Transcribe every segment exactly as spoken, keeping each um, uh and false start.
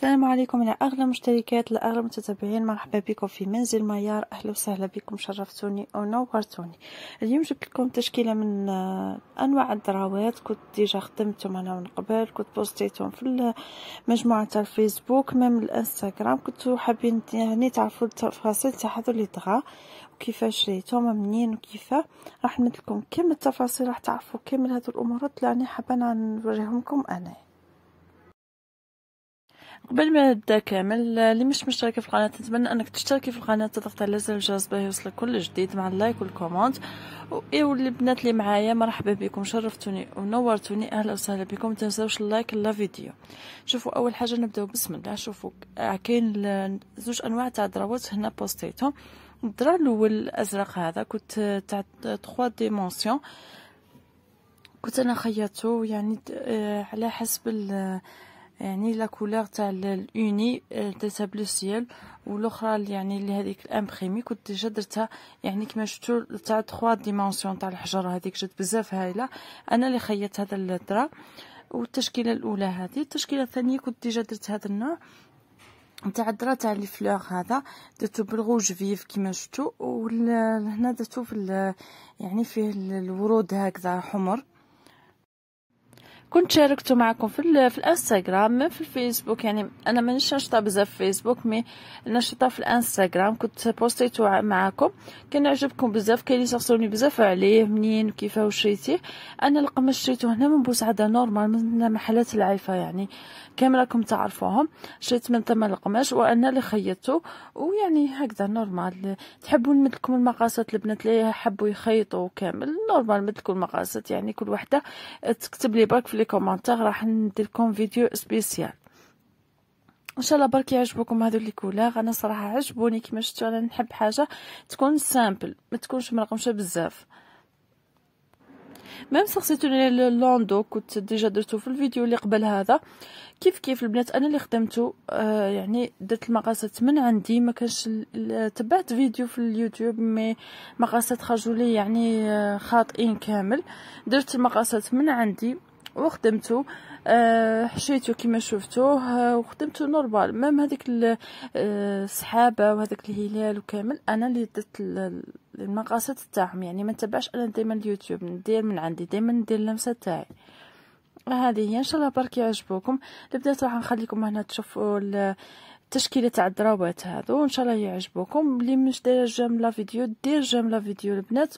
السلام عليكم يا اغلى مشتركات لاغلى متتابعين، مرحبا بكم في منزل ميار. اهلا وسهلا بكم، شرفتوني ونورتوني. اليوم جبت لكم تشكيله من انواع الدراوات كنت ديجا خدمتهم انا من قبل، كنت بوستيتهم في مجموعه الفيسبوك ميم الانستغرام. كنتو حابين يعني تعرفوا التفاصيل تاع هذو لي دغا وكيفاش شريتهم منين وكيفاه. راح نمد لكم كامل التفاصيل، راح تعرفوا كامل هذو الامورات اللي راني حابه نوريهم لكم انا. قبل ما نبدا كامل، اللي مش مشتركه في القناه نتمنى انك تشتركي في القناه، تضغطي على زر الجرس باش يوصلك كل جديد مع اللايك والكومنت. والبنات اللي معايا مرحبا بكم، شرفتوني ونورتوني، اهلا وسهلا بكم. ما تنساوش اللايك لا فيديو. شوفوا اول حاجه نبداو بسم الله. شوفوا كاين زوج انواع تاع دراوات هنا بوستيتهم. الدرا الاول الازرق هذا كنت تاع ثلاثة ديمونسيون، كنت انا خيطته يعني على حسب يعني لا كولور تاع الاوني درتها بلو سيل، والاخرى يعني اللي هذيك الامبريمي كنت ديجا درتها يعني كما شفتوا تاع ثلاثة ديمونسيون تاع الحجره. هذيك جات بزاف هايله، انا اللي خيطت هذا الدرا. والتشكيله الاولى هذه. التشكيله الثانيه كنت ديجا درت هذا النوع نتاع الدرا تاع لي فلور، هذا درتو بالغوج فيف كما شفتوا، وهنا درتو في يعني فيه الورود هكذا حمر. كنت شاركته معكم في في الانستغرام في الفيسبوك، يعني انا مانيش نشطه بزاف في فيسبوك مي نشطه في الانستغرام. كنت بوستيتو معكم، كان عجبكم بزاف، كاين اللي سقسوني بزاف عليه منين كيفاه شريتيه. انا القماش شريته هنا من بوسعاده نورمال، من محلات العيفه يعني كامل راكم تعرفوهم. شريت من ثمن القماش وانا اللي خيطته، ويعني هكذا نورمال. تحبوا نمد لكم المقاسات البنات اللي حبوا يخيطوا كامل نورمال، نمد لكم المقاسات يعني كل وحده تكتب لي برك في لي كومونتير، راح ندير لكم فيديو سبيسيال ان شاء الله. برك يعجبكم هذو لي كولور، انا صراحه عجبوني كما شفتوا. انا نحب حاجه تكون سامبل، ما تكونش مرقمشه بزاف. ميم سقسيتوني اللوندو كنت ديجا درتو في الفيديو اللي قبل هذا. كيف كيف البنات انا اللي خدمته، آه يعني درت المقاسات من عندي، ما كانش تبعت فيديو في اليوتيوب مي مقاسات خرجوا لي يعني آه خاطئين كامل. درت المقاسات من عندي وخدمته، أه حشيته كما شفتوه، أه وخدمته نورمال. ميم هذيك السحابه وهذاك الهلال وكامل انا اللي درت المقاسات تاعهم، يعني ما نتبعش انا دائما اليوتيوب، ندير من عندي دائما ندير اللمسه تاعي. هذه هي ان شاء الله برك يعجبوكم. بدات راح نخليكم هنا تشوفوا التشكيله تاع الدراوات هذو، ان شاء الله يعجبوكم. اللي مش دايره جيم لا فيديو دير جيم لا فيديو البنات.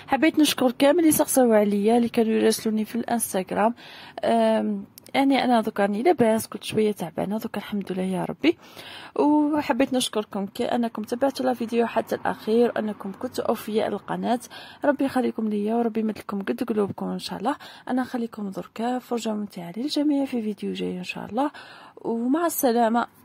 حبيت نشكر كامل اللي سقساو عليا، اللي كانوا يراسلوني في الانستغرام. يعني انا ذكرني لاباس، كنت شويه تعبانه، دوك الحمد لله يا ربي. وحبيت نشكركم كانكم تبعتوا لا فيديو حتى الاخير، انكم كنتوا اوفياء القناه. ربي يخليكم ليا وربي يمدلكم قد قلوبكم ان شاء الله. انا نخليكم دركا فرجه ممتعه للجميع في فيديو جاي ان شاء الله، ومع السلامه.